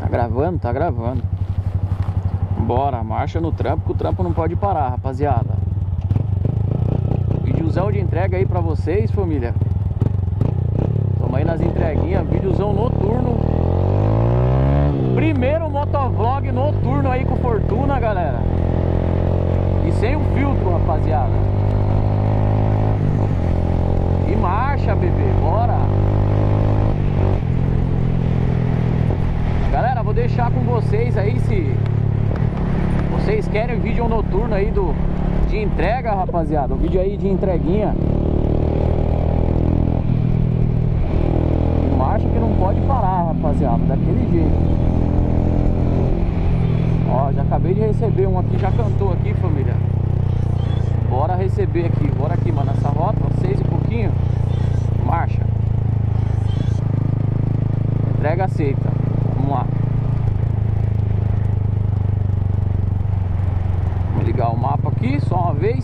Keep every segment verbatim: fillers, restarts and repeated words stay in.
gravando? Tá gravando. Bora, marcha no trampo, que o trampo não pode parar, rapaziada. Videozão de entrega aí pra vocês, família. Tamo aí nas entreguinhas, videozão noturno. Primeiro motovlog noturno aí com Fortuna, galera. E sem o filtro, rapaziada. E marcha, bebê, bora. Galera, vou deixar com vocês aí se vocês querem vídeo noturno aí do, de entrega, rapaziada. Um vídeo aí de entreguinha. E marcha que não pode parar, rapaziada, daquele jeito. Ó, já acabei de receber um aqui, já cantou aqui, família. Bora receber aqui, bora aqui, mano, essa rota, seis e pouquinho. Marcha. Entrega aceita. Vamos lá. Vou ligar o mapa aqui só uma vez.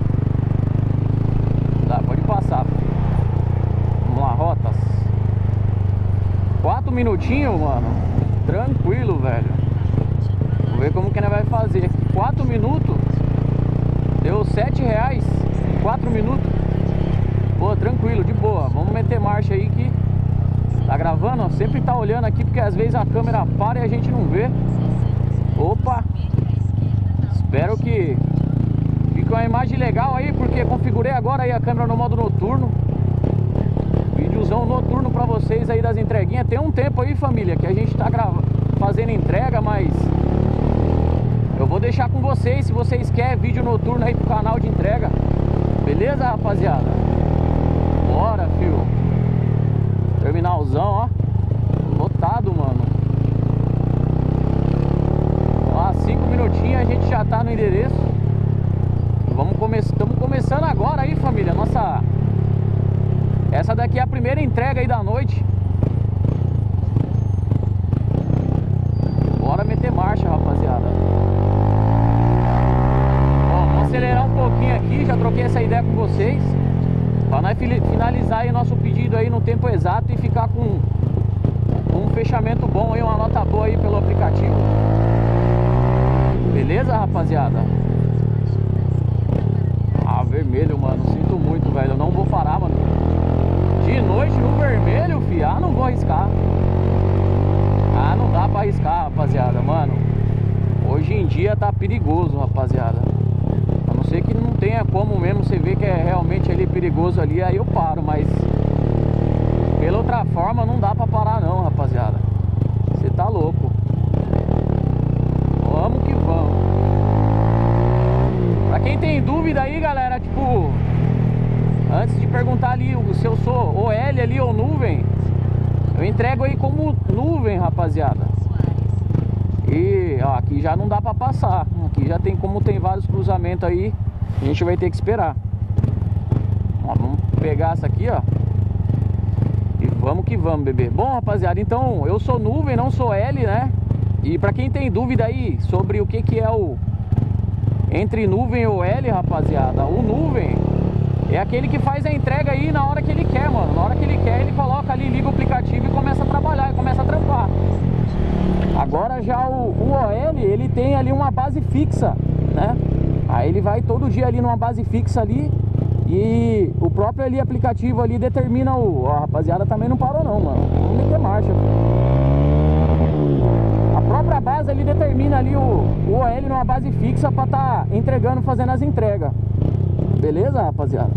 Tá, pode passar. Vamos lá, rotas. Quatro minutinhos, mano. Tranquilo, velho. Vamos ver como que nós vai fazer. Quatro minutos. Deu sete reais. Quatro minutos. Pô, tranquilo, de boa. Vamos meter marcha aí que tá gravando, ó. Sempre tá olhando aqui porque às vezes a câmera para e a gente não vê. Opa. Espero que fique uma imagem legal aí, porque configurei agora aí a câmera no modo noturno. Videozão noturno pra vocês aí das entreguinhas. Tem um tempo aí, família, que a gente tá gravando, fazendo entrega, mas eu vou deixar com vocês se vocês querem vídeo noturno aí pro canal de entrega. Beleza, rapaziada? Bora, fio. Terminalzão, ó. Lotado, mano. Ó, cinco minutinhos a gente já tá no endereço. Vamos começar. Estamos começando agora aí, família. Nossa. Essa daqui é a primeira entrega aí da noite. Bora meter marcha, rapaziada. Ó, vamos acelerar um pouquinho aqui. Já troquei essa ideia com vocês. Pra nós finalizar aí nosso pedido aí no tempo exato e ficar com, com um fechamento bom aí, uma nota boa aí pelo aplicativo. Beleza, rapaziada? Ah, vermelho, mano, sinto muito, velho. Eu não vou parar, mano. De noite no vermelho, fi. Ah, não vou arriscar. Ah, não dá pra arriscar, rapaziada, mano. Hoje em dia tá perigoso, rapaziada. A não ser que não tenha como mesmo você ver que é realmente ali perigoso ali, aí eu paro, mas pela outra forma não dá pra parar não, rapaziada. Você tá louco. Vamos que vamos. Pra quem tem dúvida aí, galera, tipo, antes de perguntar ali se eu sou O L ali ou nuvem, eu entrego aí como nuvem, rapaziada. E ó, aqui já não dá pra passar. Aqui já tem, como tem vários cruzamentos aí, a gente vai ter que esperar. Ó, vamos pegar essa aqui, ó. E vamos que vamos, bebê. Bom, rapaziada, então eu sou nuvem, não sou L, né? E pra quem tem dúvida aí sobre o que que é o entre nuvem ou L, rapaziada, o nuvem é aquele que faz a entrega aí na hora que ele quer, mano. Na hora que ele quer, ele coloca ali, liga o aplicativo e começa a trabalhar, e começa a trampar. Agora já o, o O L, ele tem ali uma base fixa, né? Aí ele vai todo dia ali numa base fixa ali. E o próprio ali aplicativo ali determina o... Ó, a rapaziada também não parou não, mano. Vamos meter marcha. A própria base ali determina ali o, o O L numa base fixa pra tá entregando, fazendo as entregas. Beleza, rapaziada?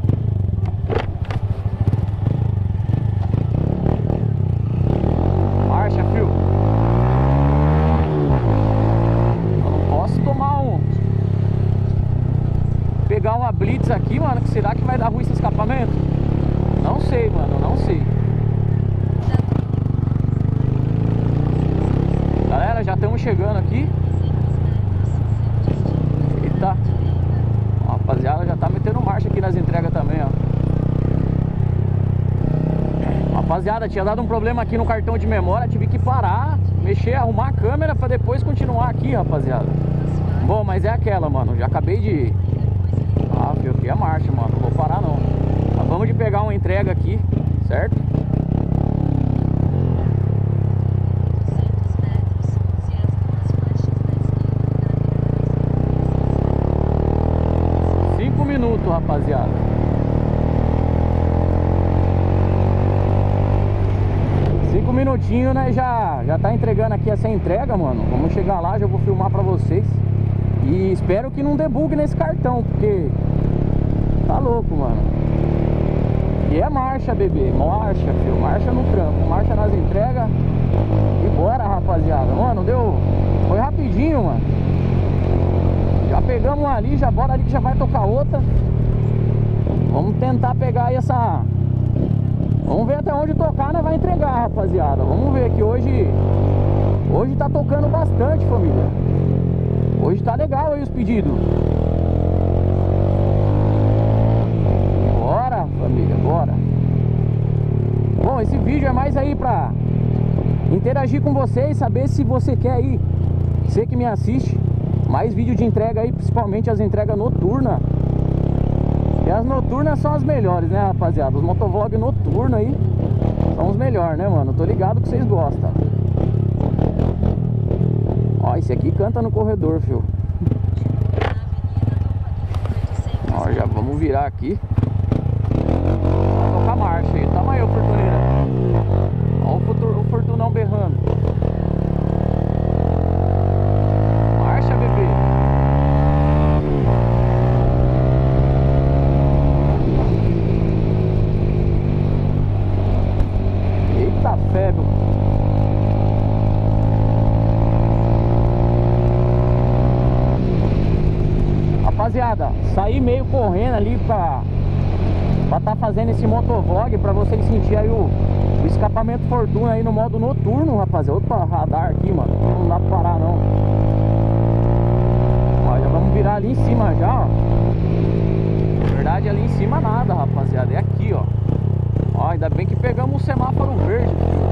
Marcha, fio. Eu não posso tomar um... Pegar uma blitz aqui, mano, que será que vai dar ruim esse escapamento? Não sei, mano, não sei. Galera, já estamos chegando aqui. Eita. A rapaziada já tá metendo marcha aqui nas entregas também, ó. Rapaziada, tinha dado um problema aqui no cartão de memória. Tive que parar, mexer, arrumar a câmera pra depois continuar aqui, rapaziada. Bom, mas é aquela, mano. Já acabei de... Ah, filho, aqui é marcha, mano. Não vou parar, não. Acabamos de pegar uma entrega aqui, certo? minutinhos, né? Já, já tá entregando aqui essa entrega, mano. Vamos chegar lá, já vou filmar pra vocês. E espero que não dê bug nesse cartão, porque tá louco, mano. E é marcha, bebê. Marcha, filho. Marcha no trampo. Marcha nas entregas. E bora, rapaziada. Mano, deu... Foi rapidinho, mano. Já pegamos uma ali, já bora ali que já vai tocar outra. Vamos tentar pegar aí essa... Vamos ver até onde tocar, né? Vai entregar, rapaziada. Vamos ver que hoje... Hoje tá tocando bastante, família. Hoje tá legal aí os pedidos. Bora, família, bora. Bom, esse vídeo é mais aí pra interagir com vocês, saber se você quer aí, você que me assiste, mais vídeo de entrega aí, principalmente as entregas noturnas. E as noturnas são as melhores, né, rapaziada? Os motovlogs noturnos aí são os melhores, né, mano? Tô ligado que vocês gostam. Ó, esse aqui canta no corredor, filho. Ó, já vamos virar aqui. Vai tocar marcha aí. Toma aí, ô Fortuneira. Ó o, futuro, o Fortunão berrando. Marcha, bebê. Eita fé, meu. Rapaziada, saí meio correndo ali pra Pra tá fazendo esse motovlog, pra vocês sentirem aí o, o escapamento Fortuna aí no modo noturno, rapaziada. Opa, radar aqui, mano. Não dá pra parar, não. Ó, já vamos virar ali em cima já, ó. Na verdade, ali em cima nada, rapaziada. É aqui, ó. Ó, ainda bem que pegamos o semáforo verde.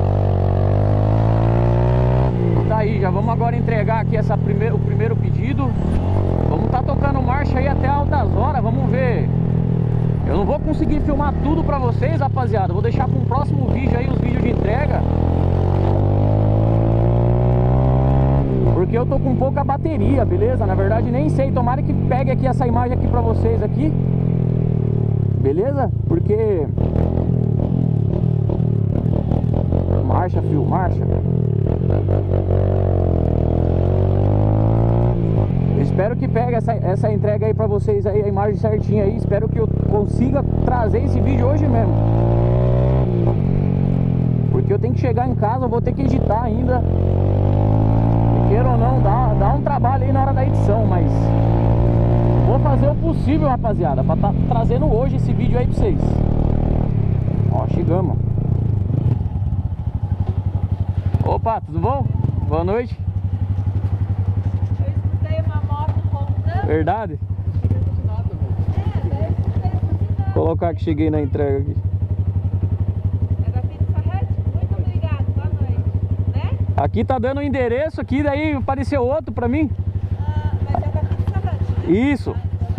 Tá aí, já vamos agora entregar aqui essa primeira, o primeiro pedido. Vamos tá tocando marcha aí até altas horas, vamos ver. Eu não vou conseguir filmar tudo pra vocês, rapaziada. Vou deixar para um próximo vídeo aí, os vídeos de entrega. Porque eu tô com pouca bateria, beleza? Na verdade nem sei, tomara que pegue aqui essa imagem aqui pra vocês aqui. Beleza? Porque... Marcha, fio, marcha. Espero que pegue essa, essa entrega aí pra vocês aí, a imagem certinha aí. Espero que eu consiga trazer esse vídeo hoje mesmo. Porque eu tenho que chegar em casa, eu vou ter que editar ainda. Queira ou não, dá, dá um trabalho aí na hora da edição, mas vou fazer o possível, rapaziada, pra tá trazendo hoje esse vídeo aí pra vocês. Ó, chegamos. Opa, tudo bom? Boa noite. Verdade? Vou colocar que cheguei na entrega aqui. É da Pizza Hut? Muito obrigado, boa noite. Né? Aqui tá dando o endereço aqui, daí apareceu outro pra mim. Ah, mas é da Pizza Hut, né? Isso.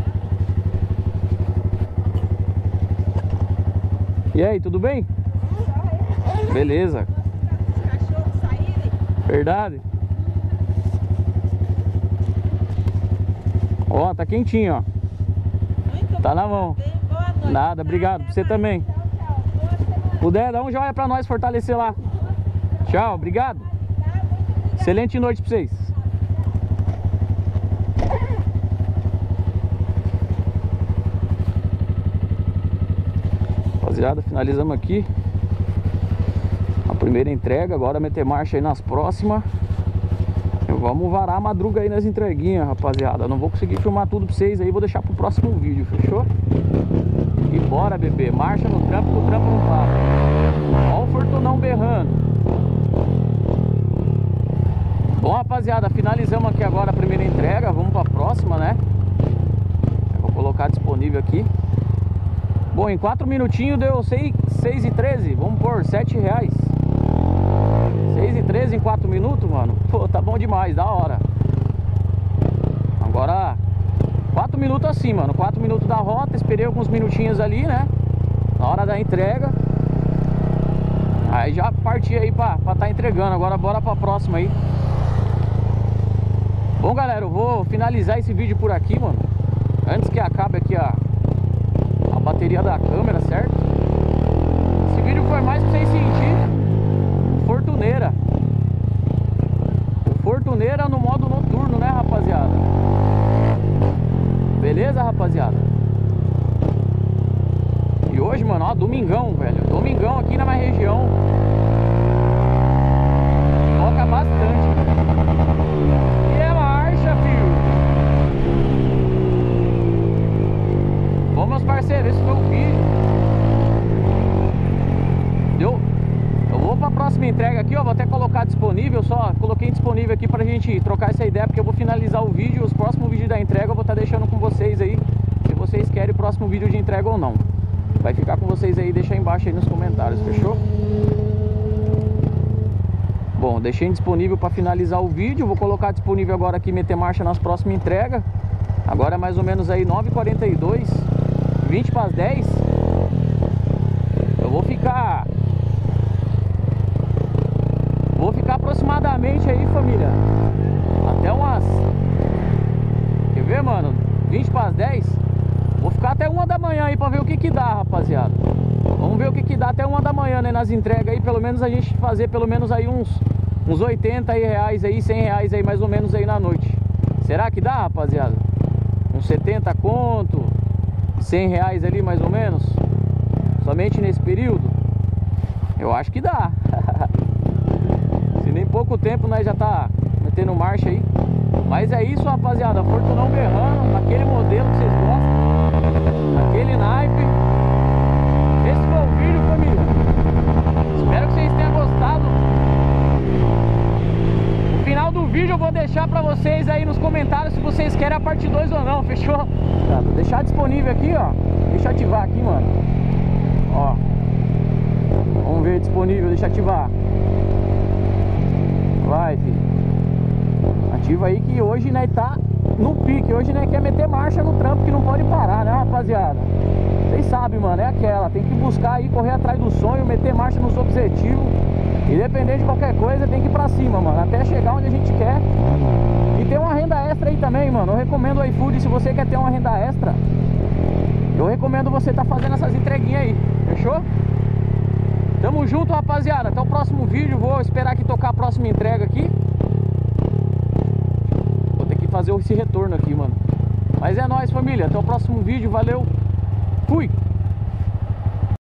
E aí, tudo bem? Beleza. Os cachorros saírem. Verdade? Ó, tá quentinho, ó. Muito Tá na mão. bem, boa noite. Nada, obrigado. Pra você também. Tchau, tchau. Boa semana. Puder, dá um joinha pra nós fortalecer lá. Tchau, obrigado. Tá, muito obrigado. Excelente noite pra vocês. Rapaziada, finalizamos aqui a primeira entrega. Agora meter marcha aí nas próximas. Vamos varar a madruga aí nas entreguinhas, rapaziada. Não vou conseguir filmar tudo pra vocês aí, vou deixar pro próximo vídeo, fechou? E bora, bebê. Marcha no trampo, que o trampo não para. Ó o Fortunão berrando. Bom, rapaziada, finalizamos aqui agora a primeira entrega. Vamos pra próxima, né? Eu vou colocar disponível aqui. Bom, em quatro minutinhos deu seis e treze. Vamos pôr sete reais. seis e treze em quatro minutos, mano. Pô, tá bom demais, da hora. Agora quatro minutos assim, mano. quatro minutos da rota. Esperei alguns minutinhos ali, né? Na hora da entrega. Aí já parti aí pra, pra tá entregando. Agora bora pra próxima aí. Bom, galera, eu vou finalizar esse vídeo por aqui, mano. Antes que acabe aqui a, a bateria da câmera, certo? Esse vídeo foi mais pra vocês sentirem o Fortunão Fortuneira. O Fortuneira no modo noturno, né, rapaziada? Beleza, rapaziada? E hoje, mano, ó, domingão, velho. Domingão aqui na minha região. Toca bastante. E é marcha, filho. Bom, meus parceiros, esse foi o vídeo. Deu? Eu vou pra próxima entrega aqui, ó. Vou até colocar disponível, só coloquei disponível aqui pra gente trocar essa ideia, porque eu vou finalizar o vídeo. Os próximos vídeos da entrega eu vou estar deixando com vocês aí, se vocês querem o próximo vídeo de entrega ou não. Vai ficar com vocês aí, deixa aí embaixo aí nos comentários, fechou? Bom, deixei disponível para finalizar o vídeo. Vou colocar disponível agora aqui, meter marcha nas próximas entregas. Agora é mais ou menos aí nove e quarenta e dois, vinte para as dez. Eu vou ficar Vou ficar aproximadamente aí, família, até umas... Quer ver, mano? vinte para as dez. Vou ficar até uma da manhã aí pra ver o que que dá, rapaziada. Vamos ver o que que dá até uma da manhã, né, nas entregas aí. Pelo menos a gente fazer pelo menos aí uns Uns oitenta aí reais aí, cem reais aí mais ou menos aí na noite. Será que dá, rapaziada? Uns setenta conto, cem reais ali mais ou menos, somente nesse período? Eu acho que dá. Se nem pouco tempo nós já tá metendo marcha aí. Mas é isso, rapaziada. Fortunão berrando, aquele modelo que vocês gostam, aquele naipe. Esse foi o vídeo, família. Espero que vocês tenham gostado. No final do vídeo eu vou deixar pra vocês aí nos comentários se vocês querem a parte dois ou não, fechou? Tá, vou deixar disponível aqui, ó. Deixa eu ativar aqui, mano. Ó. Vamos ver disponível, deixa eu ativar. Vai, filho. Ativa aí que hoje, né, tá no pique. Hoje, né, quer meter marcha no trampo que não pode parar, né, rapaziada? Vocês sabem, mano, é aquela. Tem que buscar aí, correr atrás do sonho, meter marcha nos objetivos. Independente de qualquer coisa, tem que ir pra cima, mano, até chegar onde a gente quer. E tem uma renda extra aí também, mano. Eu recomendo o iFood, se você quer ter uma renda extra, eu recomendo você tá fazendo essas entreguinhas aí, fechou? Tamo junto, rapaziada. Até o próximo vídeo. Vou esperar aqui tocar a próxima entrega aqui. Vou ter que fazer esse retorno aqui, mano. Mas é nóis, família. Até o próximo vídeo. Valeu. Fui.